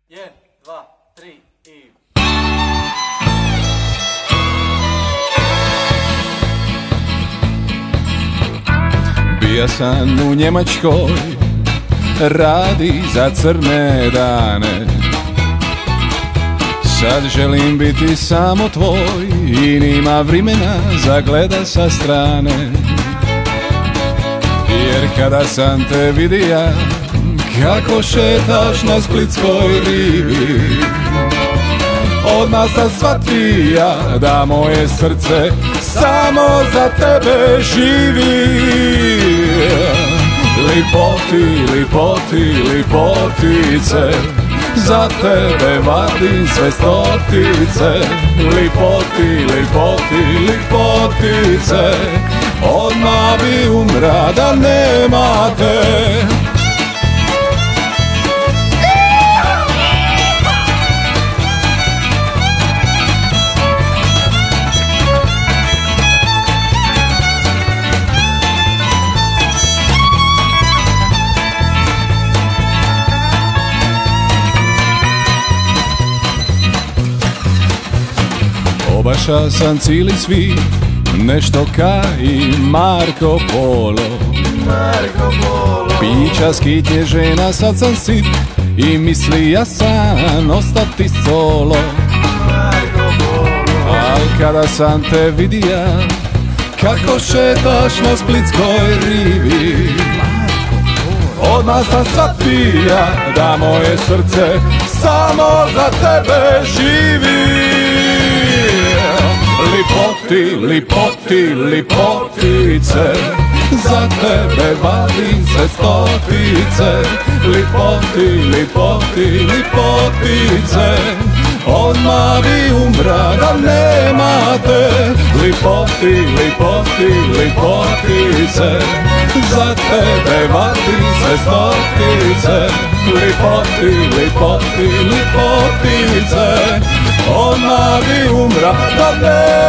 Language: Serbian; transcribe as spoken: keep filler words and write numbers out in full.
jedan, dva, tri i... Bija sam u Njemačkoj, radi za crne dane. Sad želim biti samo tvoj i nima vremena za gleda sa strane. Jer kada sam te vidija, kako šetaš na splitskoj rivi, odmah sam shvatija da moje srce samo za tebe živi. Lipoti, lipoti, lipotice, za tebe vadim sve stotice. Lipoti, lipoti, lipotice, odmah bi umra da nema te. Obaša sam cijeli svit, nešto ka i Marko Polo. Marko Polo. Pića, skitnje, žena, sad sam sit i misli ja sam ostati solo. Marko Polo. Al kada sam te vidija, kako šetaš na splitskoj rivi, odmah sam shvatija da moje srce samo za tebe živi. Lipoti, lipoti, lipotice, za tebe vadim sve stotice. Lipoti, lipoti, lipotice, odmah bi umra da nema te. Lipoti, lipoti, lipotice, za tebe vadim sve stotice. Lipoti, lipoti, lipotice, odmah bi umra da nema te.